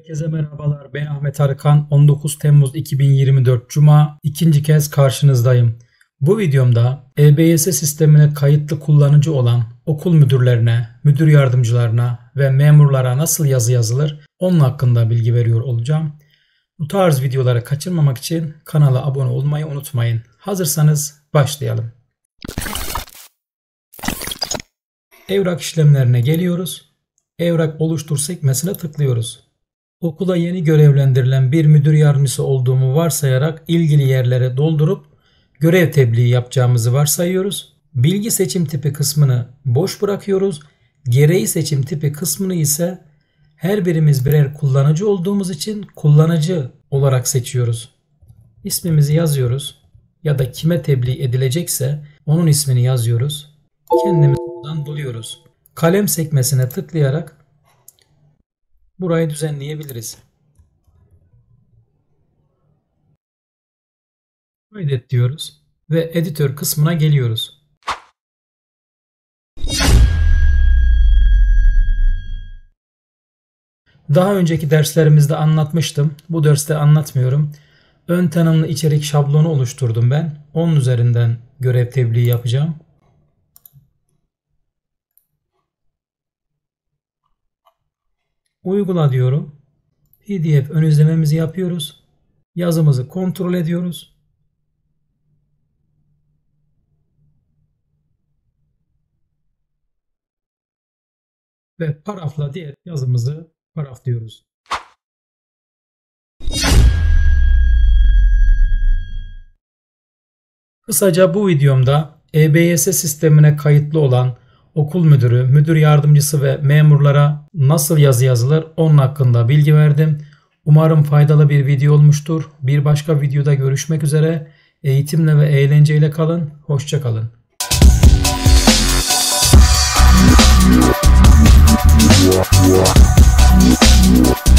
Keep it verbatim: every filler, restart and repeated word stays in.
Herkese merhabalar. Ben Ahmet Arıkan. on dokuz Temmuz iki bin yirmi dört Cuma ikinci kez karşınızdayım. Bu videomda E B Y S sistemine kayıtlı kullanıcı olan okul müdürlerine, müdür yardımcılarına ve memurlara nasıl yazı yazılır onun hakkında bilgi veriyor olacağım. Bu tarz videoları kaçırmamak için kanala abone olmayı unutmayın. Hazırsanız başlayalım. Evrak işlemlerine geliyoruz. Evrak oluştur sekmesine tıklıyoruz. Okula yeni görevlendirilen bir müdür yardımcısı olduğumu varsayarak ilgili yerlere doldurup görev tebliği yapacağımızı varsayıyoruz. Bilgi seçim tipi kısmını boş bırakıyoruz. Gereği seçim tipi kısmını ise her birimiz birer kullanıcı olduğumuz için kullanıcı olarak seçiyoruz. İsmimizi yazıyoruz ya da kime tebliğ edilecekse onun ismini yazıyoruz. Kendimizi buradan buluyoruz. Kalem sekmesine tıklayarak burayı düzenleyebiliriz. Kaydet diyoruz ve editör kısmına geliyoruz. Daha önceki derslerimizde anlatmıştım. Bu derste anlatmıyorum. Ön tanımlı içerik şablonu oluşturdum ben. Onun üzerinden görev tebliği yapacağım. Uygula diyorum. P D F ön izlememizi yapıyoruz. Yazımızı kontrol ediyoruz. Ve parafla diğer yazımızı paraflıyoruz. Kısaca bu videomda E B Y S sistemine kayıtlı olan okul müdürü, müdür yardımcısı ve memurlara nasıl yazı yazılır onun hakkında bilgi verdim. Umarım faydalı bir video olmuştur. Bir başka videoda görüşmek üzere. Eğitimle ve eğlenceyle kalın. Hoşça kalın. Yeah, yeah, yeah.